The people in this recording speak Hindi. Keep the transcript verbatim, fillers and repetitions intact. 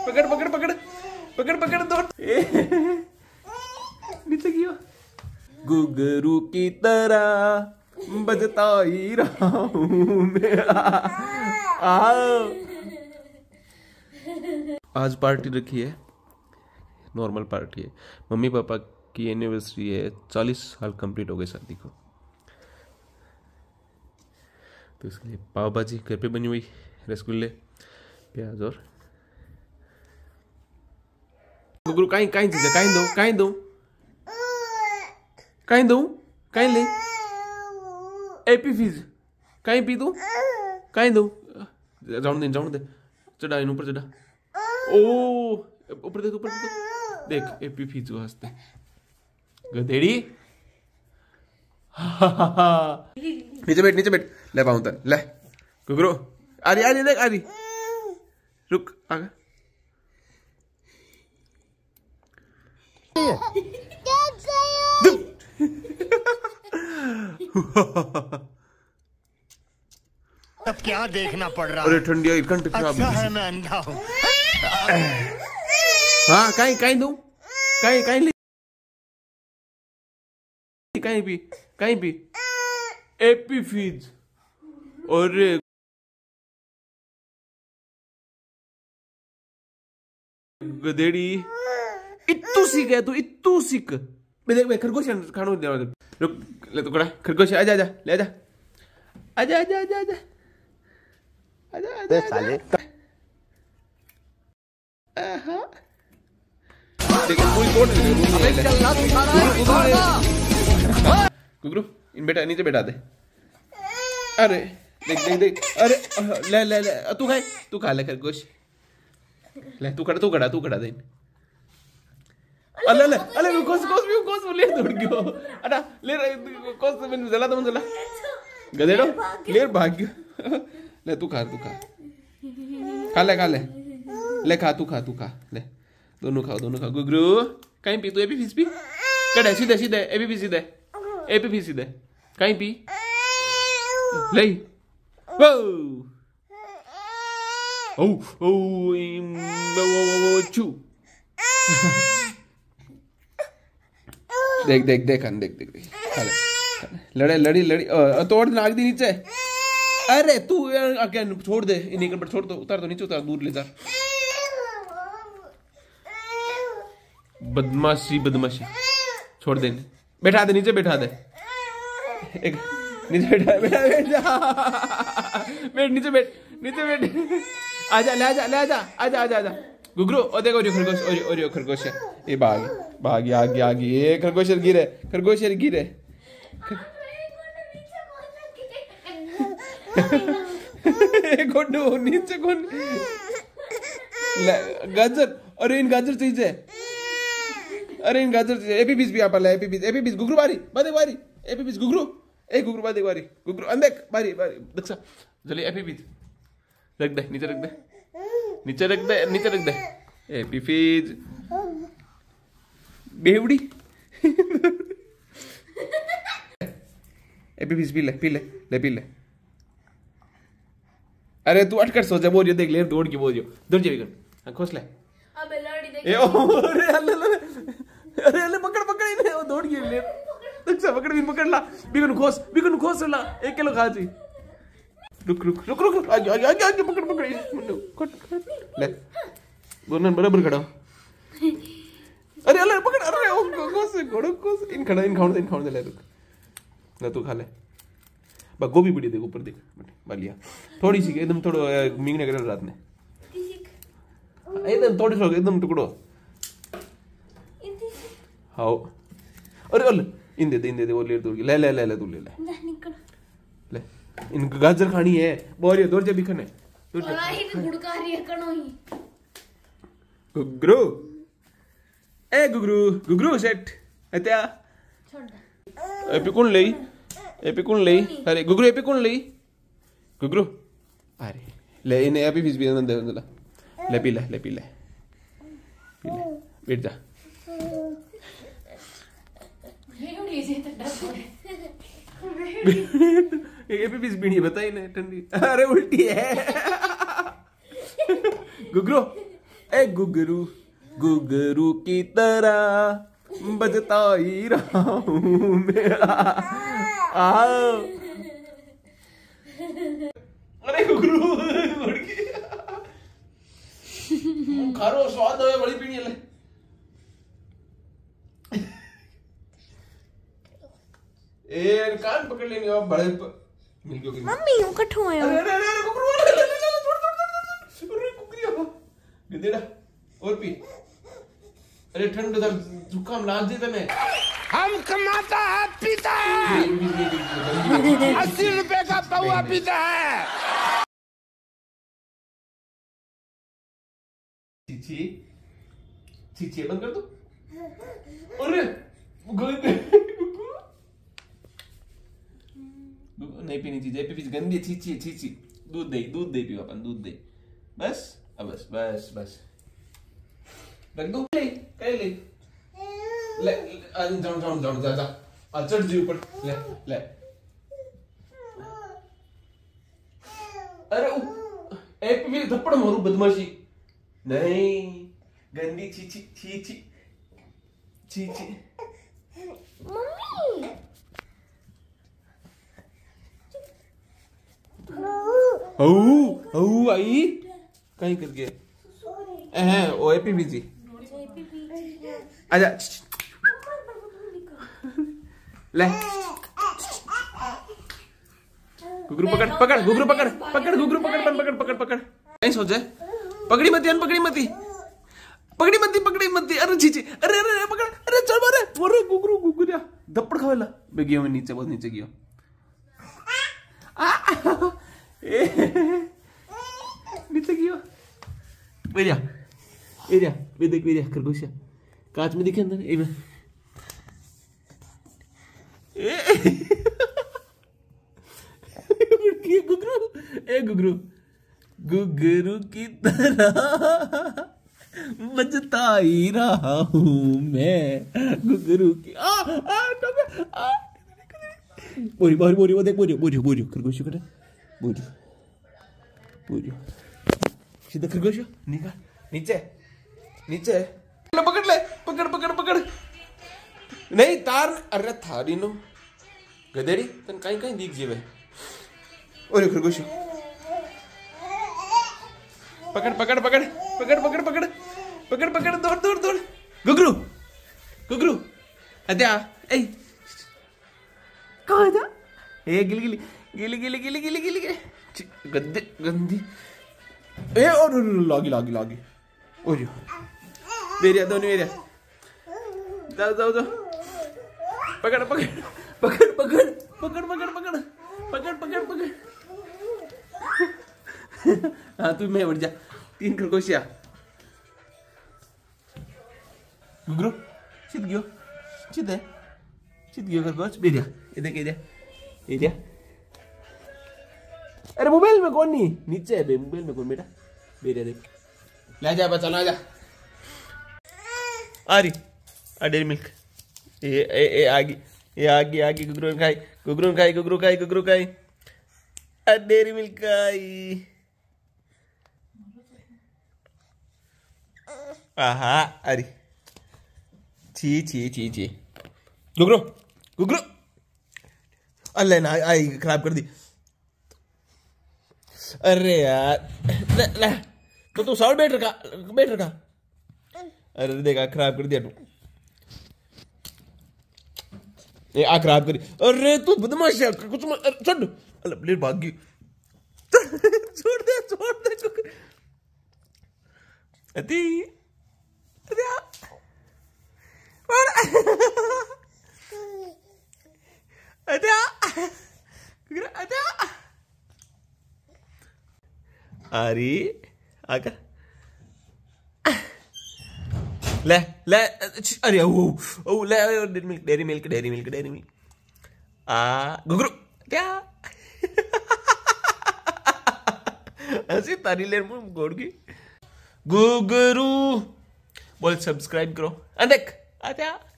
पकड़ पकड़ पकड़ पकड़ पकड़ दौड़ नीचे गियो। गुगरू की तरह बजता ही रहा हूँ मैं। आओ आज पार्टी रखी है, नॉर्मल पार्टी है। मम्मी पापा की एनिवर्सरी है, चालीस साल कंप्लीट हो गए शादी को, तो इसके लिए पाव भाजी घर पे बनी हुई, रसगुल्ले, प्याज और गुगरू काई काई चीज है, काई दो काई दो काई दो काई ले एपी फिज काई पी दो काई दो जाऊं दे जाऊं दे चढ़ा इन ऊपर चढ़ा। ओ ऊपर देख ऊपर देख देख एपी फिज को हंसते गधेड़ी। नीचे बैठ नीचे बैठ ले पाऊं तर ले गुगरू आ रही आ रही देख आ रही रुक आगे। अब क्या देखना पड़ रहा है? अरे ठंडी है घंटे खराब है, मैं अंधा हूँ। हाँ कहीं कहीं दूं कहीं कहीं ले कहीं भी कहीं भी एपी फीज और गधेड़ी इतू सीख है तू इतू सीख। मैं देख मैं खरगोश खानो दे रुक ले तो कड़ा खरगोश आजा आजा ले आजा आजा आजा आजा आजा आजा आजा साले। हां देख पूरी कोट अबे चलना तुम्हारा गुगरू इन बेटा नीचे बैठा दे। अरे देख देख देख अरे ले ले ले तू खाए तू खा ले खरगोश ले तू खड़ा तू खड़ा तू खड़ा दे। अले अले अले कोस कोस भी कोस ले दौड़ गयो अड़ा ले कोस मैंने जला तो जला गधेड़ो ले भाग गयो। ले तू खा तू खा खा ले खा ले ले खा तू खा तू खा ले दोनों खाओ दोनों खाओ। गुगरू कहीं पी तू एपी फिश पी कड़े सीधे सीधे एपी फिश सीधे एपी फिश सीधे कहीं पी ले वो ओ ओ वो चू देख देख देख देख देख देख खा ले लड़े लड़ी लड़ी तोड़ नाक दी नीचे। अरे तू आके छोड़ दे इन्हीं पर छोड़ दो उतार दो नीचे उतार दूर ले जा। बदमाशी बदमाशी छोड़ दे बैठा दे नीचे बैठा दे एक नीचे बैठा बैठा बैठ जा बैठ नीचे बैठ नीचे बैठ आजा ले आजा ले आजा आजा आजा आजा गुगरू ओ देखो ओरियो खरगोश ओरियो ओरियो खरगोश है ये भाग भाग आ गया आ गया ये खरगोश गिरे खरगोश गिरे गोडू नीचे कौन गाजर अरे इन गाजर चाहिए अरे इन गाजर चाहिए एपी बीस भी आप एपी बीस एपी बीस गुगरू बारी बादे बारी एपी बीस गुगरू ए गुगरू बादे बारी गुगरू अंदर बारी बारी दक्षा जल्दी एपी बीस रख दे नीचे रख दे नीचे रख दे नीचे रख दे एपी फीज बेवड़ी एपी फीज पी ले पी ले ले पी ले। अरे तू अटकर सोचा बोलियो देख ले दौड़ के बोलियो दौड़ जाएगा हां खोस ले अबे लड़ी देख ए अरे अल्ले अरे अल्ले पकड़ पकड़ इन्हें वो दौड़ के ले दक्षा पकड़ भी पकड़ ला बिगन खोस बिगन खोस ला एक किलो खा जी रुक रुक रुक रुक आगे आगे आगे आगे पकड़ पकड़ कट ले दोनों बराबर खड़ा। अरे अल्ले पकड़ अरे ओ खोस घोड़ो खोस इन खड़ा इन खाओ इन खाओ दे ले रुक ले तू खा ले बा गोभी बड़ी देख ऊपर देख बालिया थोड़ी सी एकदम थोड़ा मींगने करे रात में एकदम थोड़ी सी एकदम टुकड़ो हाओ अरे अल्ले इन दे दे इन दे दे वो ले तू ले ले ले ले तू ले ले ले इन गाजर खानी है बोरियो दौड़ जा बिखने दौड़ जा आई तो गुड़का रही है कनो ही गुगरू ए गुगरू गुगरू सेट अत्या छोड़ दे ए पिकुन ले एपी कौन ले अरे गुगरू एपी कौन ले गुगरू अरे ले इन्हें एपी फिश भी अंदर अंदर ले पी ले ले पी ले पी ले बैठ जा एपी फिश भी नहीं बताई ना ठंडी अरे उल्टी है गुगरू ए गुगरू गुगरू की तरह बजता ही रहा हूँ मैं। आओ अरे गुगरू खारो स्वाद है बड़ी पीनी है। ए कान पकड़ लेनी अब बड़े मिल गयो। मम्मी हूं कठो आयो। अरे अरे अरे गुगरू अरे छोड़ छोड़ छोड़ अरे कुकरिया गदेड़ा और पी। अरे ठंड दर जुकाम लाग दे तने। हम कमाता है पीता है अस्सी रुपए का पौवा पीता है। चीची चीची बंद कर दो। अरे नहीं पीनी चीज एपी गंदी चीची चीची। दूध दे दूध दे पियो अपन दूध दे बस। अब बस बस बस रख दो। ले कह ले ले जाओ जाओ जाओ जा जा आ चढ़ जी ऊपर ले ले। अरे एपी भी थप्पड़ मारू बदमाशी नहीं गंदी चीची चीची चीची। मम्मी ओ ओ आई कहीं कर गया हैं ओ एपी बीजी आजा ले गुगरू पकड़ पकड़ गुगरू पकड़ पकड़ गुगरू पकड़ पकड़ पकड़ पकड़ नहीं सो जाए। पकड़ी मत यान पकड़ी मत पकड़ी मत पकड़ी मत। अरे चीची अरे अरे पकड़ अरे चल मारे अरे गुगरू गुगरिया धप्पड़ खावेला मैं गया मैं नीचे बहुत नीचे गया। नीचे गया बेरिया एरिया वे देख बेरिया खरगोशिया कांच में दिखे अंदर ए में गुगरू ए गुगरू गुगरू की तरह बजता ही रहा हूँ मैं गुगरू की आ आ आ बोरी बोरी बोरी वो देख बोरी बोरी बोरी खरगोश करे बोरी बोरी सीधा खरगोश निकाल नीचे नीचे ले पकड़ ले पकड़ पकड़ पकड़ नहीं तार अरे थारी नो गदेड़ी तन कहीं कहीं दिख जेबे। ओरे खरगोश पकड़ पकड़ पकड़ पकड़ पकड़ पकड़ पकड़ पकड़ दौड़ दौड़ दौड़ गुगरू गुगरू अद्या ए कहाँ था ए गिली गिली गिली गिली गिली गिली गिली गंदी गंदी ए और लागी लागी लागी ओ जो बेरिया दोनों बेरिया जाओ जाओ जाओ पकड़ पकड़ पकड़ पकड़ पकड़ पकड़ पकड़ पकड़ पकड़ पकड़ हाँ तू मैं बढ़ जा तीन खरगोशिया गुगरू चित गयो चित है चित गयो खरगोश बेरिया ये देख ये ये अरे मोबाइल में कौन नहीं नीचे है बे मोबाइल में कौन बेटा बेरिया देख ले जा बच्चा ला जा आ रही आ डेरी मिल्क ये ए ए आगी ये आगी आगी गुगरू खाई गुगरू खाई गुगरू खाई गुगरू खाई आ डेरी मिल्क खाई आहा अरे छी छी छी छी गुगरू गुगरू अल्लाह ना आई खराब कर दी। अरे यार ले ले तो तू साउंड बैठ रखा बैठ रखा अरे देखा खराब कर दिया तू ये आ खराब करी। अरे तू बदमाश है कुछ मत छोड़ अल्लाह प्लेट भाग गई छोड़ दे छोड़ दे अति अरे अरे अरे अरे आकर ले ले अरे ओ ओ ले Dairy Milk Dairy Milk Dairy Milk Dairy Milk आ गुगरू क्या ऐसी तारी ले मुंह गोड़ की गुगरू बोल सब्सक्राइब करो देख आजा